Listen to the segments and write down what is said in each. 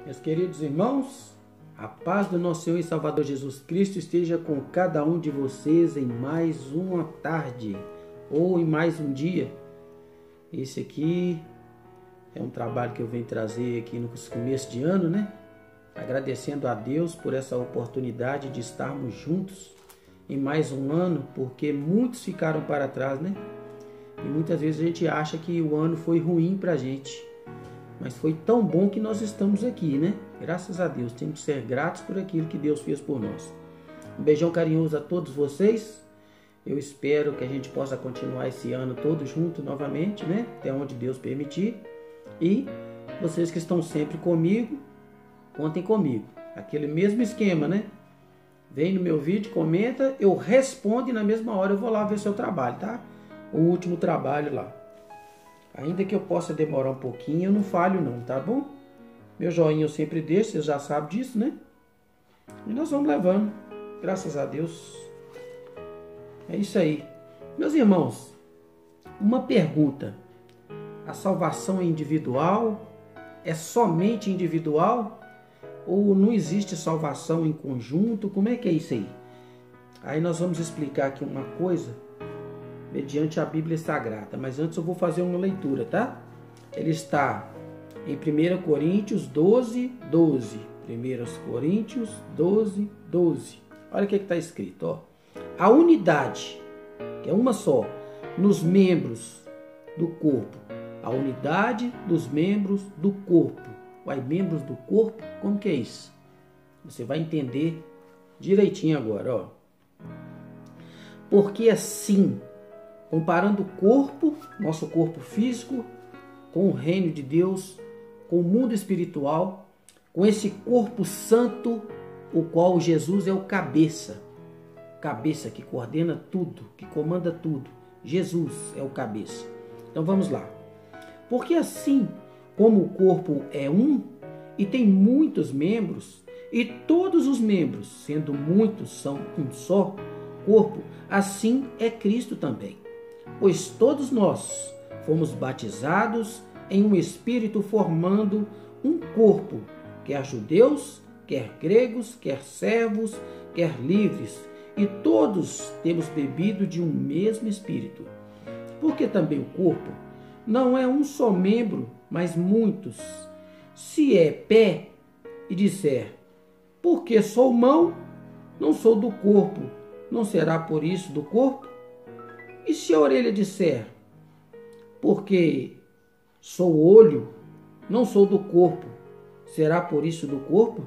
Meus queridos irmãos, a paz do nosso Senhor e Salvador Jesus Cristo esteja com cada um de vocês em mais uma tarde ou em mais um dia. Esse aqui é um trabalho que eu venho trazer aqui no começo de ano, né? Agradecendo a Deus por essa oportunidade de estarmos juntos em mais um ano, porque muitos ficaram para trás, né? E muitas vezes a gente acha que o ano foi ruim para a gente, mas foi tão bom que nós estamos aqui, né? Graças a Deus, temos que ser gratos por aquilo que Deus fez por nós. Um beijão carinhoso a todos vocês. Eu espero que a gente possa continuar esse ano todos juntos novamente, né? Até onde Deus permitir. E vocês que estão sempre comigo, contem comigo. Aquele mesmo esquema, né? Vem no meu vídeo, comenta, eu respondo e na mesma hora eu vou lá ver seu trabalho, tá? O último trabalho lá. Ainda que eu possa demorar um pouquinho, eu não falho não, tá bom? Meu joinha eu sempre deixo, vocês já sabem disso, né? E nós vamos levando, graças a Deus. É isso aí. Meus irmãos, uma pergunta. A salvação é individual? É somente individual? Ou não existe salvação em conjunto? Como é que é isso aí? Aí nós vamos explicar aqui uma coisa mediante a Bíblia Sagrada. Mas antes eu vou fazer uma leitura, tá? Ele está em 1 Coríntios 12, 12. 1 Coríntios 12, 12. Olha o que está escrito, ó. A unidade, que é uma só, nos membros do corpo. A unidade dos membros do corpo. Uai, membros do corpo? Como que é isso? Você vai entender direitinho agora, ó. Porque assim, comparando o corpo, nosso corpo físico, com o reino de Deus, com o mundo espiritual, com esse corpo santo, o qual Jesus é o cabeça. Cabeça que coordena tudo, que comanda tudo. Jesus é o cabeça. Então vamos lá. Porque assim como o corpo é um e tem muitos membros, e todos os membros, sendo muitos, são um só corpo, assim é Cristo também. Pois todos nós fomos batizados em um espírito formando um corpo, quer judeus, quer gregos, quer servos, quer livres, e todos temos bebido de um mesmo espírito. Porque também o corpo não é um só membro, mas muitos. Se é pé e disser, porque sou mão, não sou do corpo, não será por isso do corpo? E se a orelha disser, porque sou olho, não sou do corpo, será por isso do corpo?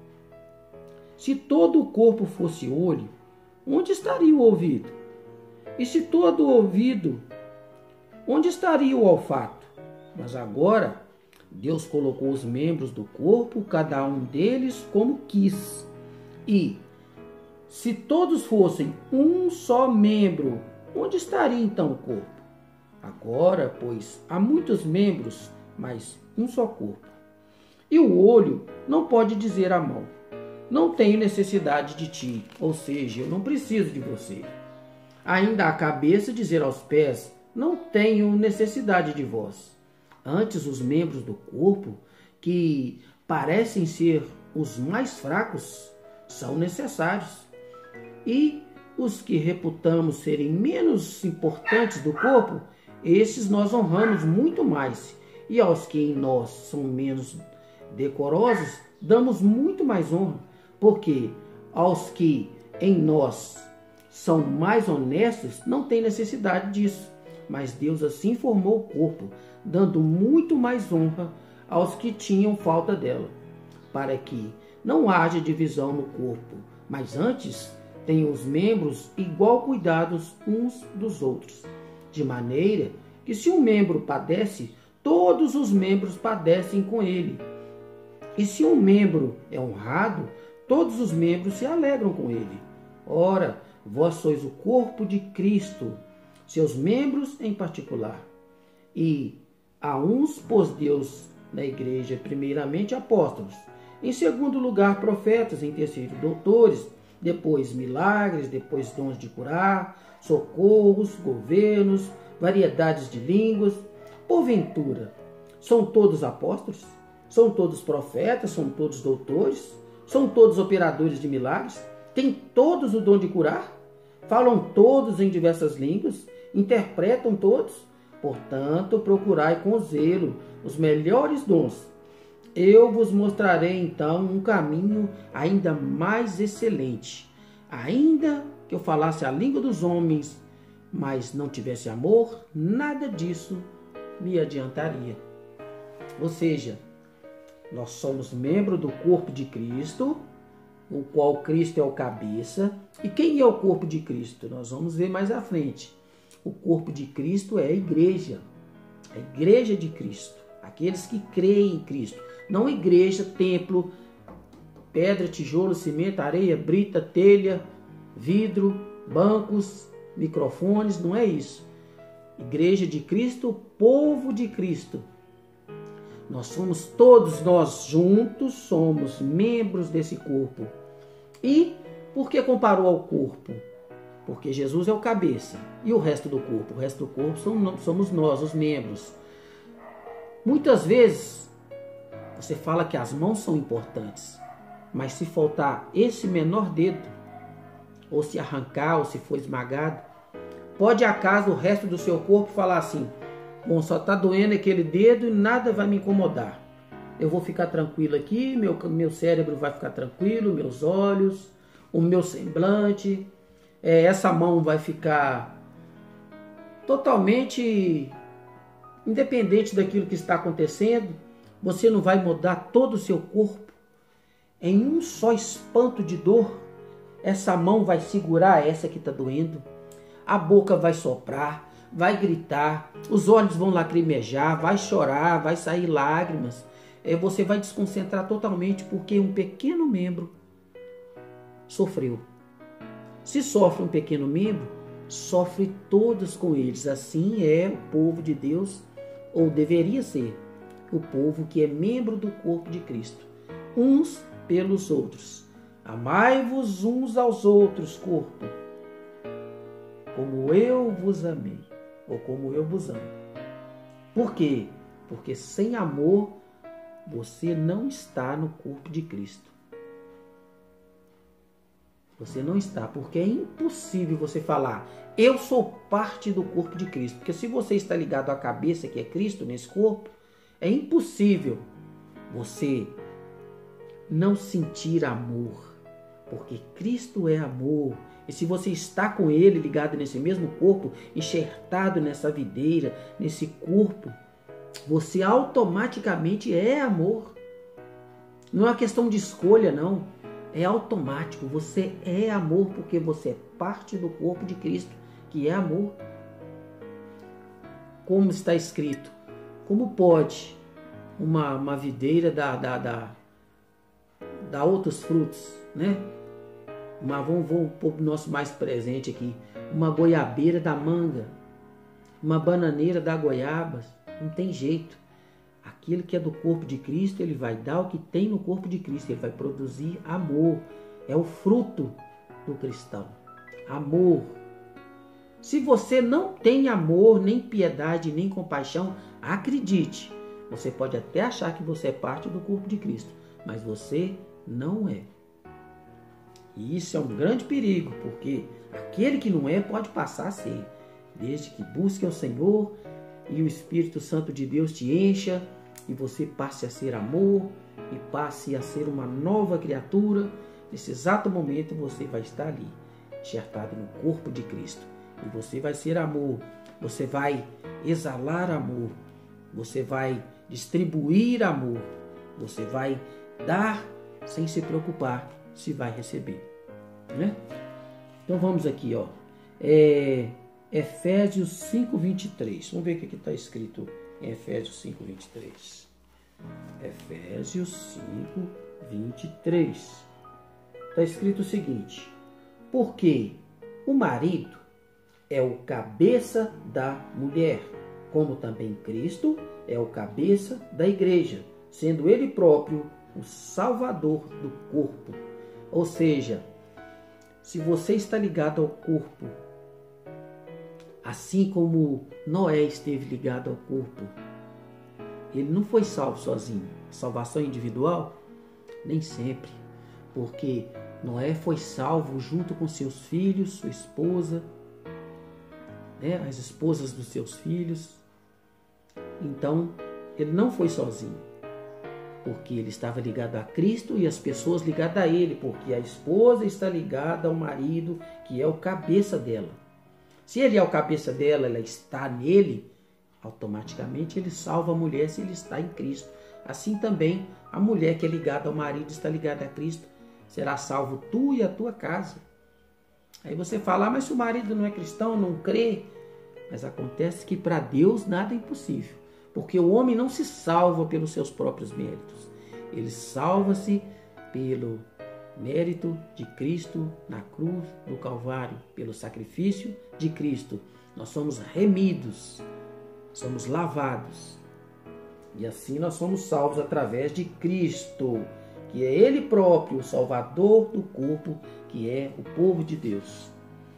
Se todo o corpo fosse olho, onde estaria o ouvido? E se todo o ouvido, onde estaria o olfato? Mas agora, Deus colocou os membros do corpo, cada um deles como quis. E, se todos fossem um só membro, onde estaria então o corpo? Agora, pois, há muitos membros, mas um só corpo. E o olho não pode dizer à mão, não tenho necessidade de ti, ou seja, eu não preciso de você. Ainda a cabeça dizer aos pés, não tenho necessidade de vós. Antes, os membros do corpo, que parecem ser os mais fracos, são necessários. E os que reputamos serem menos importantes do corpo, esses nós honramos muito mais. E aos que em nós são menos decorosos, damos muito mais honra. Porque aos que em nós são mais honestos, não tem necessidade disso. Mas Deus assim formou o corpo, dando muito mais honra aos que tinham falta dela, para que não haja divisão no corpo, mas antes tenham os membros igual cuidados uns dos outros, de maneira que se um membro padece, todos os membros padecem com ele. E se um membro é honrado, todos os membros se alegram com ele. Ora, vós sois o corpo de Cristo, seus membros em particular. E a uns pôs Deus na igreja, primeiramente apóstolos, em segundo lugar profetas, em terceiro doutores, depois milagres, depois dons de curar, socorros, governos, variedades de línguas. Porventura, são todos apóstolos? São todos profetas, são todos doutores, são todos operadores de milagres, têm todos o dom de curar, falam todos em diversas línguas, interpretam todos. Portanto, procurai com zelo os melhores dons. Eu vos mostrarei então um caminho ainda mais excelente. Ainda que eu falasse a língua dos homens, mas não tivesse amor, nada disso me adiantaria. Ou seja, nós somos membro do corpo de Cristo, o qual Cristo é o cabeça. E quem é o corpo de Cristo? Nós vamos ver mais à frente. O corpo de Cristo é a igreja de Cristo, aqueles que creem em Cristo. Não igreja, templo, pedra, tijolo, cimento, areia, brita, telha, vidro, bancos, microfones, não é isso. Igreja de Cristo, povo de Cristo. Nós somos todos nós juntos, somos membros desse corpo. E por que comparou ao corpo? Porque Jesus é o cabeça. E o resto do corpo? O resto do corpo somos nós, os membros. Muitas vezes você fala que as mãos são importantes, mas se faltar esse menor dedo, ou se arrancar, ou se for esmagado, pode acaso o resto do seu corpo falar assim: bom, só está doendo aquele dedo e nada vai me incomodar. Eu vou ficar tranquilo aqui, meu cérebro vai ficar tranquilo, meus olhos, o meu semblante, essa mão vai ficar totalmente independente daquilo que está acontecendo. Você não vai mudar todo o seu corpo em um só espanto de dor. Essa mão vai segurar essa que está doendo, a boca vai soprar, vai gritar, os olhos vão lacrimejar, vai chorar, vai sair lágrimas. Você vai desconcentrar totalmente porque um pequeno membro sofreu. Se sofre um pequeno membro, sofre todos com eles. Assim é o povo de Deus, ou deveria ser, o povo que é membro do corpo de Cristo. Uns pelos outros. Amai-vos uns aos outros, corpo, como eu vos amei, ou como eu vos amo. Por quê? Porque sem amor você não está no corpo de Cristo. Você não está, porque é impossível você falar: eu sou parte do corpo de Cristo. Porque se você está ligado à cabeça, que é Cristo, nesse corpo, é impossível você não sentir amor. Porque Cristo é amor. E se você está com Ele ligado nesse mesmo corpo, enxertado nessa videira, nesse corpo, você automaticamente é amor. Não é uma questão de escolha, não. É automático. Você é amor porque você é parte do corpo de Cristo, que é amor. Como está escrito? Como pode uma videira dar outros frutos, né? Vamos pôr o nosso mais presente aqui. Uma goiabeira da manga, uma bananeira da goiaba. Não tem jeito. Aquele que é do corpo de Cristo, ele vai dar o que tem no corpo de Cristo. Ele vai produzir amor. É o fruto do cristão. Amor. Se você não tem amor, nem piedade, nem compaixão, acredite. Você pode até achar que você é parte do corpo de Cristo, mas você não é. E isso é um grande perigo, porque aquele que não é pode passar a ser, desde que busque ao Senhor e o Espírito Santo de Deus te encha e você passe a ser amor e passe a ser uma nova criatura. Nesse exato momento você vai estar ali, enxertado no corpo de Cristo, e você vai ser amor, você vai exalar amor, você vai distribuir amor, você vai dar sem se preocupar se vai receber, né? Então vamos aqui, ó. Efésios 5:23. Vamos ver o que está escrito em Efésios 5:23. Efésios 5:23. Está escrito o seguinte: porque o marido é o cabeça da mulher, como também Cristo é o cabeça da igreja, sendo ele próprio o Salvador do corpo. Ou seja, se você está ligado ao corpo, assim como Noé esteve ligado ao corpo, ele não foi salvo sozinho. salvação individual? Nem sempre, porque Noé foi salvo junto com seus filhos, sua esposa, né, as esposas dos seus filhos. Então, ele não foi sozinho, porque ele estava ligado a Cristo e as pessoas ligadas a ele, porque a esposa está ligada ao marido, que é o cabeça dela. Se ele é o cabeça dela, ela está nele, automaticamente ele salva a mulher se ele está em Cristo. Assim também, a mulher que é ligada ao marido, está ligada a Cristo, será salvo tu e a tua casa. Aí você fala, mas se o marido não é cristão, não crê. Mas acontece que para Deus nada é impossível. Porque o homem não se salva pelos seus próprios méritos. Ele salva-se pelo mérito de Cristo na cruz do Calvário. Pelo sacrifício de Cristo. Nós somos remidos, somos lavados. E assim nós somos salvos através de Cristo, que é Ele próprio, o Salvador do corpo, que é o povo de Deus.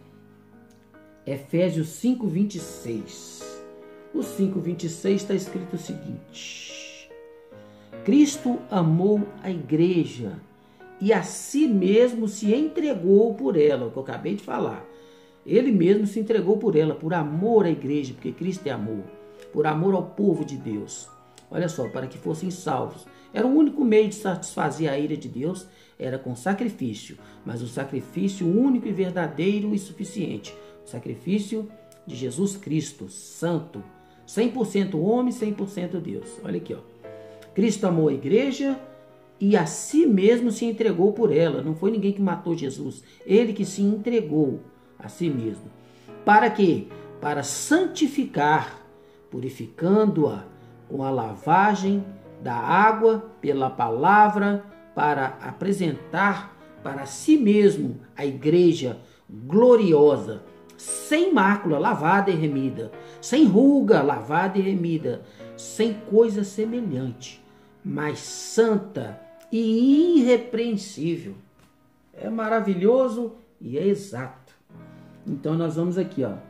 Efésios 5:26. O 5:26 está escrito o seguinte: Cristo amou a igreja e a si mesmo se entregou por ela, o que eu acabei de falar. Ele mesmo se entregou por ela, por amor à igreja, porque Cristo é amor, por amor ao povo de Deus. Olha só, para que fossem salvos. Era o único meio de satisfazer a ira de Deus, era com sacrifício, mas o sacrifício único e verdadeiro e suficiente. O sacrifício de Jesus Cristo, santo, 100% homem, 100% Deus. Olha aqui, ó. Cristo amou a igreja e a si mesmo se entregou por ela. Não foi ninguém que matou Jesus, ele que se entregou a si mesmo. Para quê? Para santificar, purificando-a com a lavagem da água pela palavra, para apresentar para si mesmo a igreja gloriosa, sem mácula, lavada e remida, sem ruga, lavada e remida, sem coisa semelhante, mas santa e irrepreensível. É maravilhoso e é exato. Então nós vamos aqui, ó.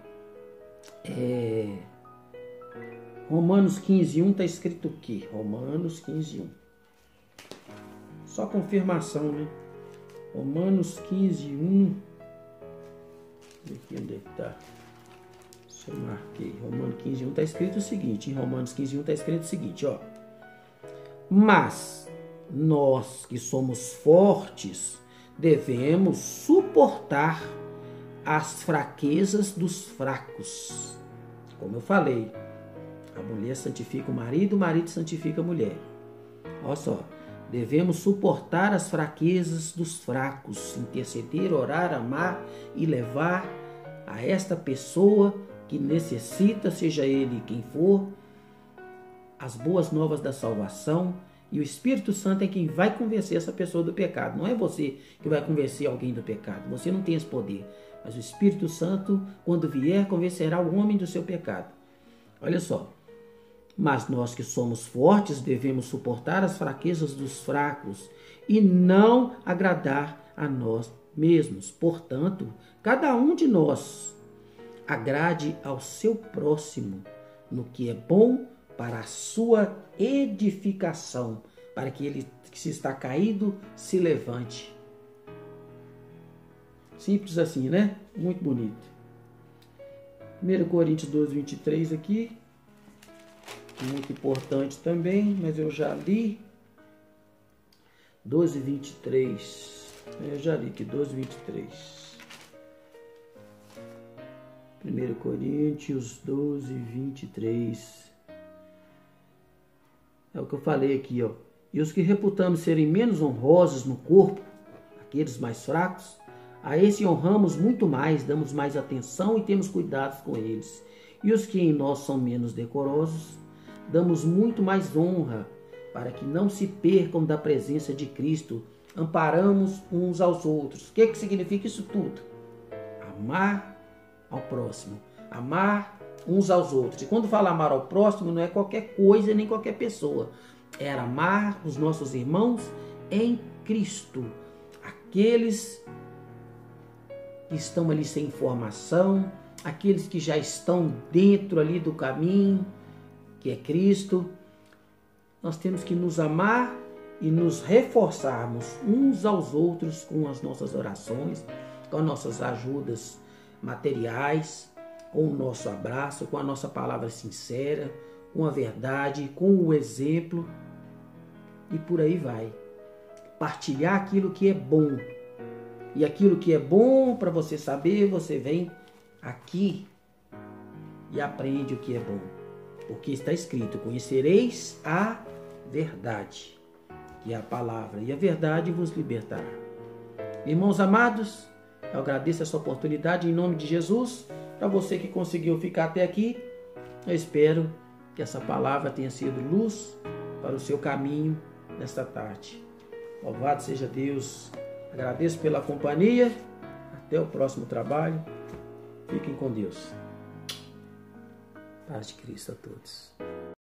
Romanos 15:1 está escrito o quê? Romanos 15:1. Só confirmação, né? Romanos 15:1. Aqui onde é que está? Isso eu marquei. Romanos 15:1 está escrito o seguinte. Em Romanos 15:1 está escrito o seguinte, ó. Mas nós que somos fortes devemos suportar as fraquezas dos fracos. Como eu falei, a mulher santifica o marido santifica a mulher. Olha só, devemos suportar as fraquezas dos fracos, interceder, orar, amar e levar a esta pessoa que necessita, seja ele quem for, as boas novas da salvação. E o Espírito Santo é quem vai convencer essa pessoa do pecado. Não é você que vai convencer alguém do pecado. Você não tem esse poder. Mas o Espírito Santo, quando vier, convencerá o homem do seu pecado. Olha só. Mas nós que somos fortes devemos suportar as fraquezas dos fracos e não agradar a nós mesmos. Portanto, cada um de nós agrade ao seu próximo no que é bom para a sua edificação, para que ele que se está caído se levante. Simples assim, né? Muito bonito. 1 Coríntios 12:23 aqui. Muito importante também, mas eu já li. 12:23. Eu já li aqui, 12:23. 1 Coríntios 12:23. É o que eu falei aqui, ó. E os que reputamos serem menos honrosos no corpo, aqueles mais fracos, a esse honramos muito mais, damos mais atenção e temos cuidados com eles. E os que em nós são menos decorosos, damos muito mais honra, para que não se percam da presença de Cristo. Amparamos uns aos outros. O que significa isso tudo? Amar ao próximo. Amar uns aos outros. E quando fala amar ao próximo, não é qualquer coisa nem qualquer pessoa. É amar os nossos irmãos em Cristo. Aqueles que estão ali sem informação, aqueles que já estão dentro ali do caminho, que é Cristo. nós temos que nos amar e nos reforçarmos uns aos outros com as nossas orações, com as nossas ajudas materiais, com o nosso abraço, com a nossa palavra sincera, com a verdade, com o exemplo e por aí vai. Partilhar aquilo que é bom. E aquilo que é bom para você saber, você vem aqui e aprende o que é bom. Porque está escrito: conhecereis a verdade, que é a palavra, e a verdade vos libertará. Irmãos amados, eu agradeço essa oportunidade em nome de Jesus. Para você que conseguiu ficar até aqui, eu espero que essa palavra tenha sido luz para o seu caminho nesta tarde. Louvado seja Deus. Agradeço pela companhia. Até o próximo trabalho. Fiquem com Deus. Paz de Cristo a todos.